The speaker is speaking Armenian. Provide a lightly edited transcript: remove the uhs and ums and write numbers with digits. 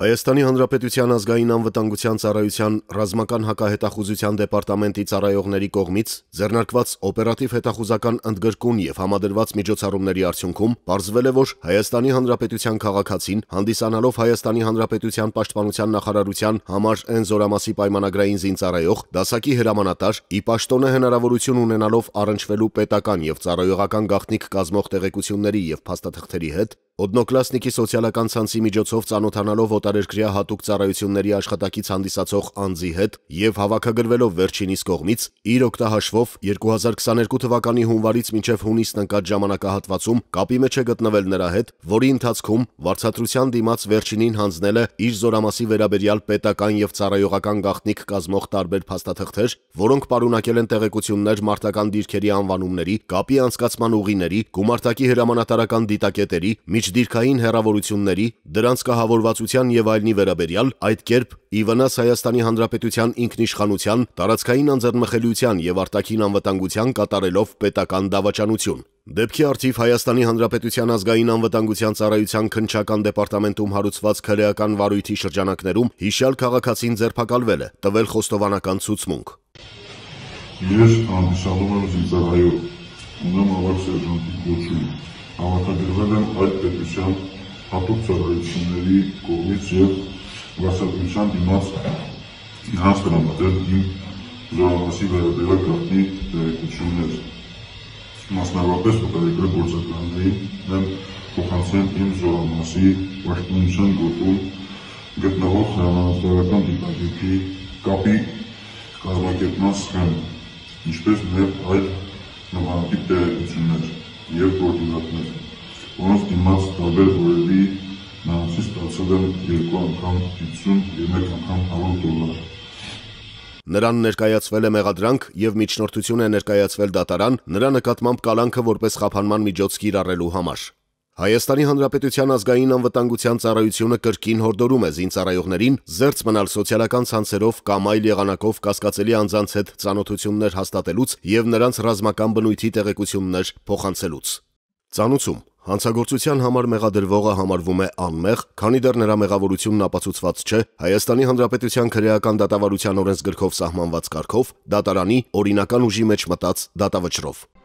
Հայաստանի Հանրապետության ազգային անվտանգության ծառայության ռազմական հակահետախուզության դեպարտամենտի ծառայողների կողմից ձեռնարկված օպերատիվ հետախուզական ընդգրկուն և համադրված միջոցառումների արդյունքում պարզվել է, որ Հայաստանի Հանրապետության քաղաքացին, հանդիսանալով Հայաստանի Հանրապետության պաշտպանության նախարարության համար N զորամասի պայմանագրային զինծառայող, դասակի հրամանատար, ի պաշտոնե հնարավորություն ունենալով առնչվելու պետական և ծառայողական գաղտնիք կազմող տեղեկությունների և փաստաթղթերի հետ, Օդնոկլասնիկի սոցիալական ցանցի միջոցով ծանոթանալով օտարերկրյա հատուկ ծառայությունների աշխատակից հանդիսացող անձի հետ և հավաքագրվելով վերջինիս կողմից, իր օգտահաշվով 2022 թվականի հունվարից մինչև հունիսն ընկած ժամանակահատվածում կապի մեջ է գտնվել նրա հետ, որի ընթացքում վարձատրության դիմաց վերջինին հանձնել է իր զորամասի վերաբերյալ պետական և ծառայողական գաղտնիք կազմող տարբեր փաստաթղթեր, որոնք պարունակել են տեղեկություններ մարտական դիրքերի անվանումների, կապի անցկացման ուղիների, գումարտակի հրամանատարական դիտակետերի, միջդիրքային հեռավորությունների, դրանց կահավորվածության և այլնի վերաբերյալ, այդ կերպ ի վնաս Հայաստանի Հանրապետության ինքնիշխանության, տարածքային անձեռնմխելիության և արտաքին անվտանգության կատարելով պետական դավաճանություն։ Դեպքի առթիվ Հայաստանի Հանրապետության ազգային անվտանգության ծառայության քննչական դեպարտամենտում հարուցված քրեական վարույթի շրջանակներում հիշյալ քաղաքացին ձերբակալվել է, տվել խոստովանական ցուցմունք։ Ես հանդիսանում եմ զինծառայող, ունեմ ավագ սերժանտի կոչում, հավաքագրվել եմ այդ պետության հատուկ ծառայությունների կողմից և վարձատրության դիմաց իրանց տրամադրել իմ զորամասի վերաբերյալ գաղտնի տեղեկություններ։ Մասնավորապես օտարերկրյա գործակալներին եմ փոխանցել իմ զորամասի պաշտպանության գոտում գտնվող հրամանատարական դիտակետի կապի կազմակերպման սխեմը, ինչպես նաև այլ նմանատիպ տեղեկություններ և կոորդինատներ, որոնց դիմաց տարբեր օրերի նրանցից ստացել եմ 2 անգամ 50 և 1 անգամ $100։ Նրան ներկայացվել է մեղադրանք և միջնորդություն է ներկայացվել դատարան նրա նկատմամբ կալանքը որպես խափանման միջոց կիրառելու համար։ Հայաստանի Հանրապետության ազգային անվտանգության ծառայությունը կրկին հորդորում է զինծառայողներին զերծ մնալ սոցիալական ցանցերով կամ այլ եղանակով կասկածելի անձանց հետ ծանոթություններ հաստատելուց և նրանց ռազմական բնույթի տեղեկություններ փոխանցելուց։ Ծանուցում. Հանցագործության համար մեղադրվողը համարվում է անմեղ, քանի դեռ նրա մեղավորությունն ապացուցված չէ Հայաստանի Հանրապետության քրեական դատավարության օրենսգրքով սահմանված կարգով, դատարանի օրինական ուժի մեջ մտած դատավճռով։